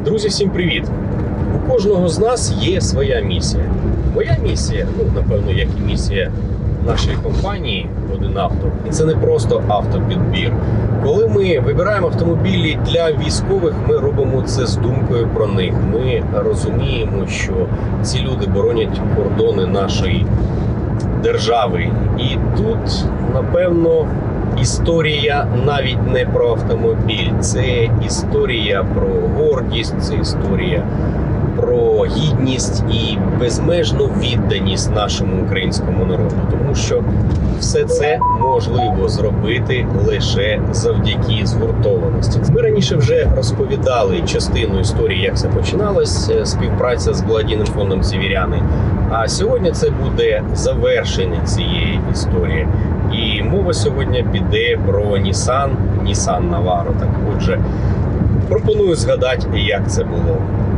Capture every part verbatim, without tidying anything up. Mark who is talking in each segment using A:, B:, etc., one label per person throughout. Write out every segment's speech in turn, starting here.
A: Друзі, всім привіт! У кожного з нас є своя місія. Моя місія, ну, напевно, як і місія нашої компанії «Один авто». І це не просто автопідбір. Коли ми вибираємо автомобілі для військових, ми робимо це з думкою про них. Ми розуміємо, що ці люди боронять кордони нашої держави. І тут, напевно, історія навіть не про автомобіль. Це історія про гордість, це історія про гідність і безмежну відданість нашому українському народу. Тому що все це можливо зробити лише завдяки згуртованості. Ми раніше вже розповідали частину історії, як це починалась, співпраця з благодійним фондом «Сєвєряни». А сьогодні це буде завершення цієї історії. І мова сьогодні піде про Nissan, Nissan Navara. Так, отже, пропоную згадати, як це було.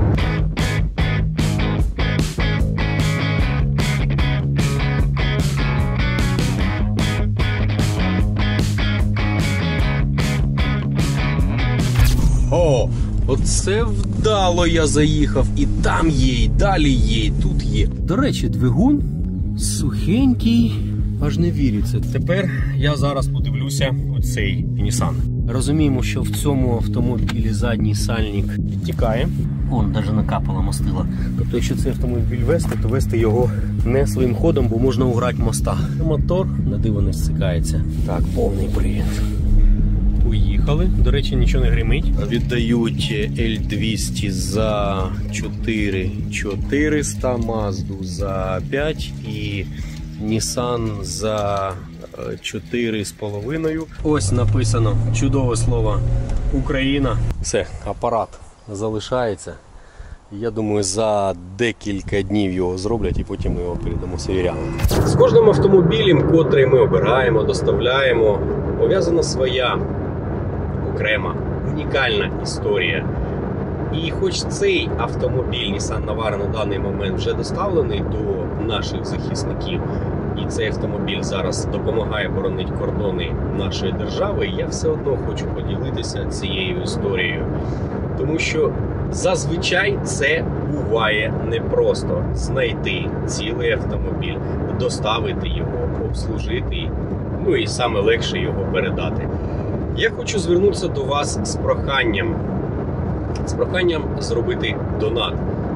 A: О, оце вдало я заїхав. І там є, і далі є, і тут є. До речі, двигун сухенький, аж не віриться. Тепер я зараз подивлюся оцей Nissan. Розуміємо, що в цьому автомобілі задній сальник підтікає. Вон, навіть накапало мастила. Тобто, якщо цей автомобіль вести, то вести його не своїм ходом, бо можна уграти моста. Мотор на диво не стикається. Так, повний привід. Поїхали. До речі, нічого не гримить. Віддають Ель двісті за чотири тисячі чотириста, Мазду за п'ять і Nissan за чотири з половиною. Ось написано чудове слово Україна. Все, апарат залишається. Я думаю, за декілька днів його зроблять і потім ми його передамо сєвєрянам. З кожним автомобілем, котрий ми обираємо, доставляємо, пов'язана своя окрема, унікальна історія. І хоч цей автомобіль Nissan Navara на даний момент вже доставлений до наших захисників, і цей автомобіль зараз допомагає боронити кордони нашої держави, я все одно хочу поділитися цією історією. Тому що зазвичай це буває непросто знайти цілий автомобіль, доставити його, обслужити, ну і саме легше його передати. Я хочу звернутися до вас з проханням, з проханням зробити донат.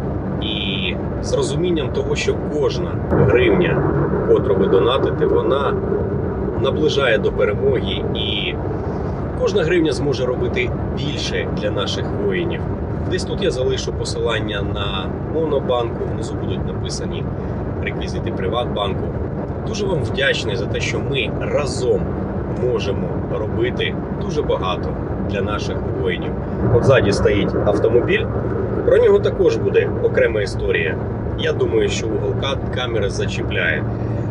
A: І з розумінням того, що кожна гривня, котру ви донатите, вона наближає до перемоги, і кожна гривня зможе робити більше для наших воїнів. Десь тут я залишу посилання на Монобанку, внизу будуть написані реквізити Приватбанку. Дуже вам вдячний за те, що ми разом можемо робити дуже багато для наших воїнів. От ззаді стоїть автомобіль, про нього також буде окрема історія. Я думаю, що угол камери зачіпляє.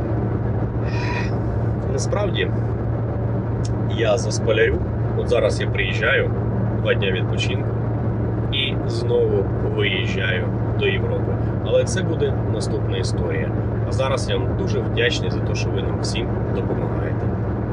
A: Насправді, я заспалярю. От зараз я приїжджаю, два дня відпочинку, і знову виїжджаю до Європи. Але це буде наступна історія. А зараз я вам дуже вдячний за те, що ви нам всім допомагаєте.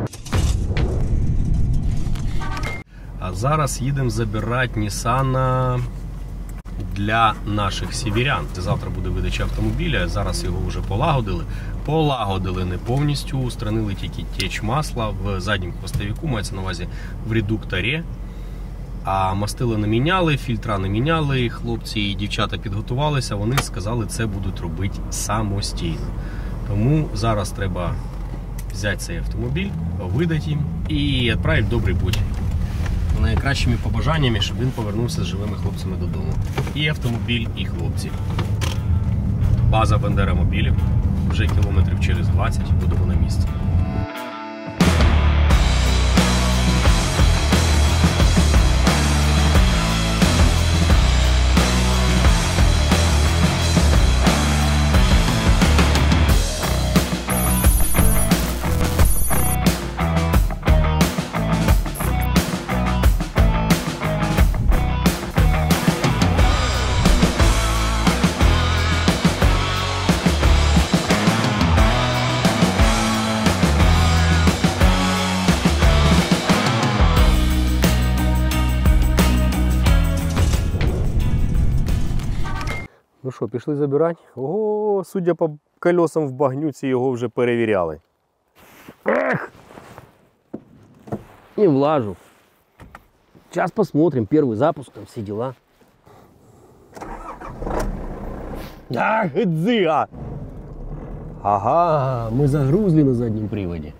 A: А зараз їдемо забирати Nissan для наших сєвєрян. Завтра буде видача автомобіля, зараз його вже полагодили. Полагодили не повністю, устранили тільки теч масла в задньому хвостовику, мається на увазі в редукторі. А мастила не міняли, фільтра не міняли, хлопці і дівчата підготувалися, вони сказали, це будуть робити самостійно. Тому зараз треба взяти цей автомобіль, видати їм і відправити в добрий путь. Найкращими побажаннями, щоб він повернувся з живими хлопцями додому. І автомобіль, і хлопці. База Бандеромобілів. Вже кілометрів через двадцять будемо на місці. Ну що, пішли забирати? Ого, судя по колесам в багнюці, його вже перевіряли. Ех! Не влажу. Сейчас посмотрим, первый запуск, там все дела. Ах, дзига! Ага, мы загрузли на заднем приводе.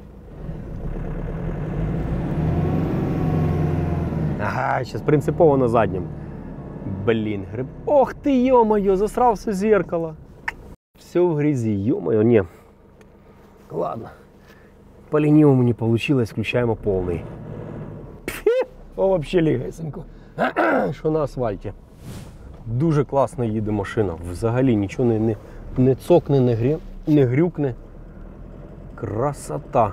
A: Ага, сейчас принципово на заднем. Блин, гриб. Ох ты, ё-моё, засрал все зеркало. Все в грязи, ё-моё, не. Ладно. По ленивому не получилось, включаем полный. О, вообще лігесенько. Що на асфальті. Дуже класно їде машина. Взагалі нічого не, не, не цокне, не, грі, не грюкне. Красота.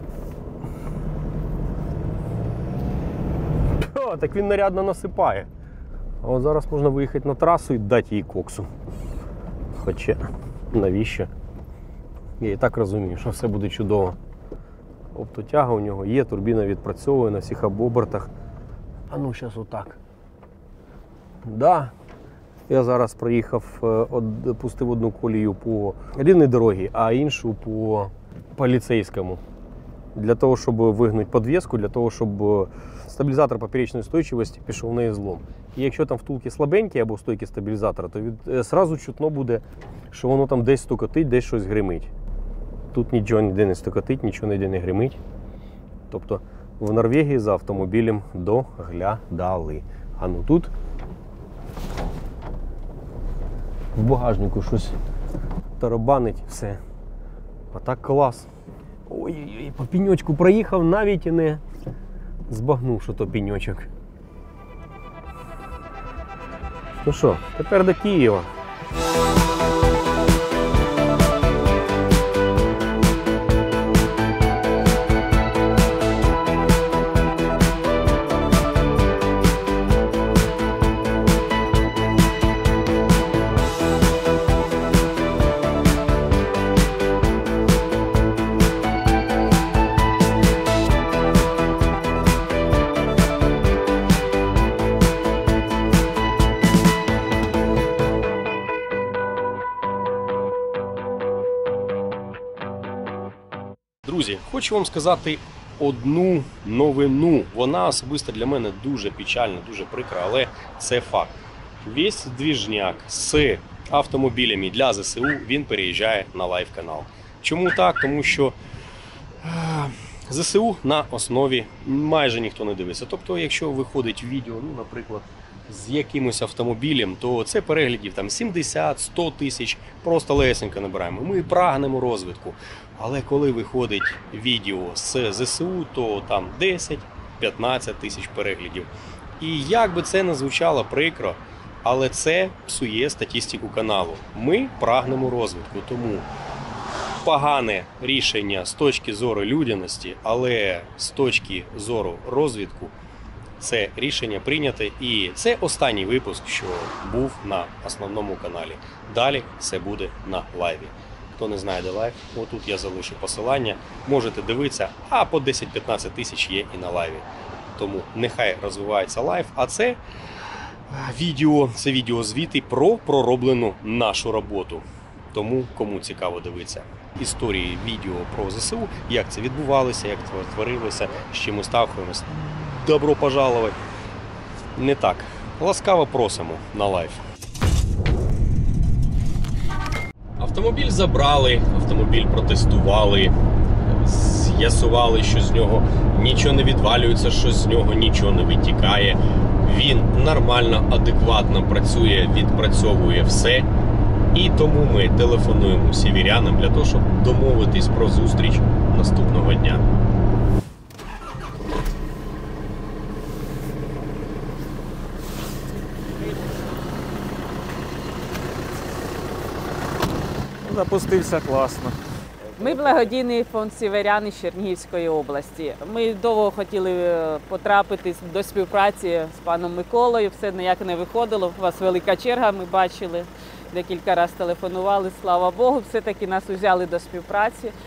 A: О, так він нарядно насипає. А от зараз можна виїхати на трасу і дати їй коксу. Хоча, навіщо? Я і так розумію, що все буде чудово. Оптотяга у нього є, турбіна відпрацьовує на всіх обертах. А ну, зараз отак. Да. Я зараз проїхав, од, пустив одну колію по рівній дорогі, а іншу по поліцейському. Для того, щоб вигнути підвіску, для того, щоб стабілізатор поперечної устойчивості пішов на ізлом. І якщо там втулки слабенькі або стойки стабілізатора, то від, сразу чутно буде, що воно там десь стукотить, десь щось гримить. Тут нічого ніде не стукотить, нічого ніде не гримить. Тобто в Норвегії за автомобілем доглядали. А ну тут в багажнику щось тарабанить, все. А так клас. Ой-ой-ой, по піньочку проїхав, навіть і не збагнув, що то піньочок. Ну що, тепер до Києва. Друзі, хочу вам сказати одну новину. Вона особисто для мене дуже печальна, дуже прикра, але це факт. Весь двіжняк з автомобілями для ЗСУ, він переїжджає на лайв-канал. Чому так? Тому що ЗСУ на основі майже ніхто не дивиться. Тобто, якщо виходить відео, ну, наприклад, з якимось автомобілем, то це переглядів там сімдесят - сто тисяч, просто легесенько набираємо. Ми прагнемо розвитку. Але коли виходить відео з ЗСУ, то там десять - п'ятнадцять тисяч переглядів. І як би це не звучало прикро, але це псує статистику каналу. Ми прагнемо розвитку, тому погане рішення з точки зору людяності, але з точки зору розвитку це рішення прийняте. І це останній випуск, що був на основному каналі. Далі це буде на лайві. Хто не знає, де лайв, отут я залишу посилання. Можете дивитися, а по десять - п'ятнадцять тисяч є і на лайві. Тому нехай розвивається лайв. А це відео, це відеозвіти про пророблену нашу роботу. Тому кому цікаво дивитися історії відео про ЗСУ, як це відбувалося, як це творилося, з чим ми сталкуємося. Добро пожаловать. Не так. Ласкаво просимо на лайв. Автомобіль забрали, автомобіль протестували, з'ясували, що з нього нічого не відвалюється, що з нього нічого не витікає. Він нормально, адекватно працює, відпрацьовує все. І тому ми телефонуємо сєвєрянам для того, щоб домовитись про зустріч наступного дня.
B: Запустився класно.
C: Ми благодійний фонд «Сєвєряни» з Чернігівської області. Ми довго хотіли потрапити до співпраці з паном Миколою, все ніяк не виходило. У вас велика черга, ми бачили, декілька разів телефонували, слава Богу, все-таки нас взяли до співпраці.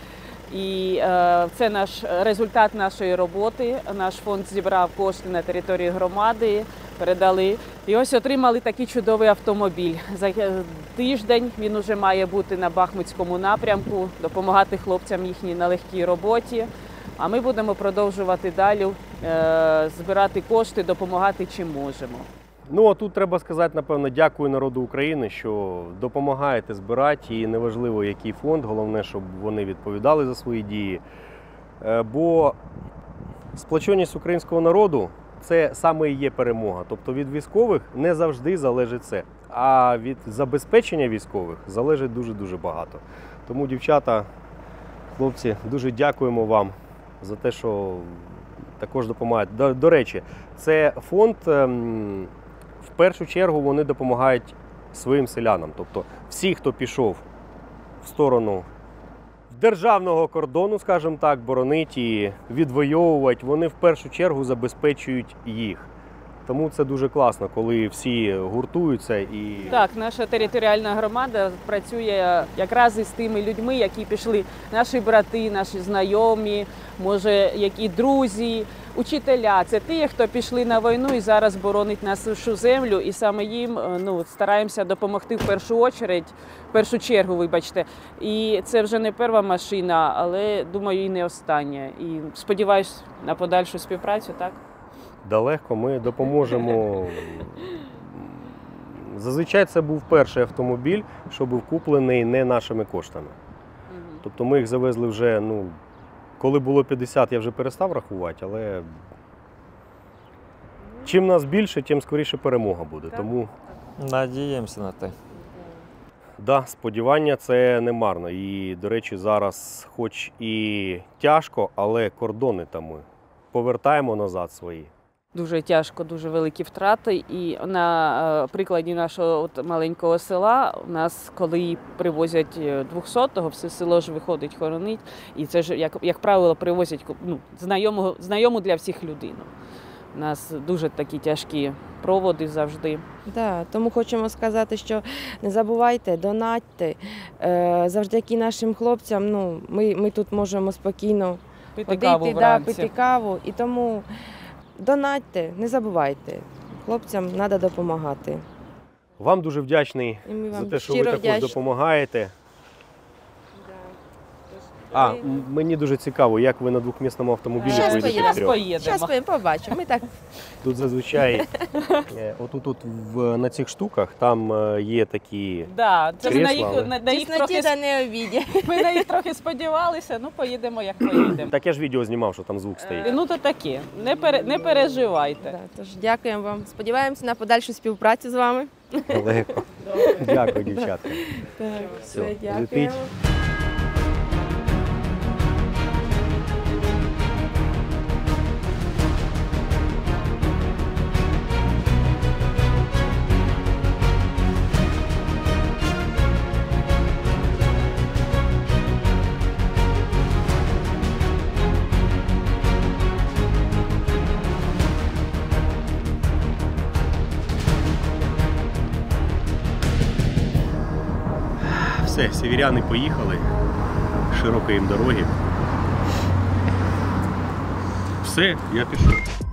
C: І е, це наш результат нашої роботи. Наш фонд зібрав кошти на території громади, передали. І ось отримали такий чудовий автомобіль. За тиждень він уже має бути на Бахмутському напрямку, допомагати хлопцям їхній нелегкій роботі. А ми будемо продовжувати далі е, збирати кошти, допомагати чим можемо.
A: Ну, а тут треба сказати, напевно, дякую народу України, що допомагаєте збирати, і неважливо, який фонд, головне, щоб вони відповідали за свої дії. Бо сплоченість українського народу – це саме і є перемога. Тобто від військових не завжди залежить це, а від забезпечення військових залежить дуже-дуже багато. Тому, дівчата, хлопці, дуже дякуємо вам за те, що також допомагаєте. До, до речі, це фонд, в першу чергу, вони допомагають своїм селянам. Тобто всі, хто пішов в сторону державного кордону, скажімо так, боронить і відвоювати, вони в першу чергу забезпечують їх. Тому це дуже класно, коли всі гуртуються. І...
C: Так, наша територіальна громада працює якраз із тими людьми, які пішли, наші брати, наші знайомі, може, які друзі, учителя. Це ті, хто пішли на війну і зараз боронить нашу землю. І саме їм ну, стараємося допомогти в першу чергу, в першу чергу, вибачте. І це вже не перша машина, але, думаю, і не остання. І сподіваюся на подальшу співпрацю, так?
A: Далеко ми допоможемо. Зазвичай це був перший автомобіль, що був куплений не нашими коштами. Тобто ми їх завезли вже, ну, коли було п'ятдесят, я вже перестав рахувати, але чим нас більше, тим скоріше перемога буде. Тому
B: Надіємося на те.
A: да, сподівання це не марно. І, до речі, зараз хоч і тяжко, але кордони там ми повертаємо назад свої.
C: Дуже тяжко, дуже великі втрати. І на прикладі нашого от маленького села, у нас, коли привозять двохсотого, все село ж виходить хоронить. І це ж, як, як правило, привозять ну, знайому, знайому для всіх людину. У нас дуже такі тяжкі проводи завжди.
D: Да, тому хочемо сказати, що не забувайте, донатьте. Е, завдяки нашим хлопцям ну, ми, ми тут можемо спокійно
C: Пити каву
D: ходити, да,
C: вранці.
D: пити каву. І тому донатьте, не забувайте. Хлопцям треба допомагати.
A: Вам дуже вдячний
D: І ми
A: за
D: вам
A: те, що ви
D: щиро
A: також
D: вдячні.
A: допомагаєте. А, м- мені дуже цікаво, як ви на двохмісному автомобілі
D: Щас
A: поїдете
D: поїдемо.
A: втрьох.
C: Поїдемо.
D: Зараз побачимо. Ми так
A: Тут зазвичай е, отут от в, на цих штуках там е, є такі.
C: Да, це ми на
A: Крісла, але-
C: їх, на, на їх трохи,
D: тісноті та не обіді.
C: ми на їх трохи сподівалися, ну поїдемо, як поїдемо.
A: Так я ж відео знімав, що там звук стоїть.
C: Ну то таке, не, пере, не переживайте.
D: Да, тож дякуємо вам. Сподіваємося на подальшу співпрацю з вами.
A: Легко. Дякую, дівчатка.
D: Так,
A: Все,
D: все,
A: летить.
D: дякуємо.
A: Все, сєвєряни поїхали. Широкої їм дороги. Все, я пішов.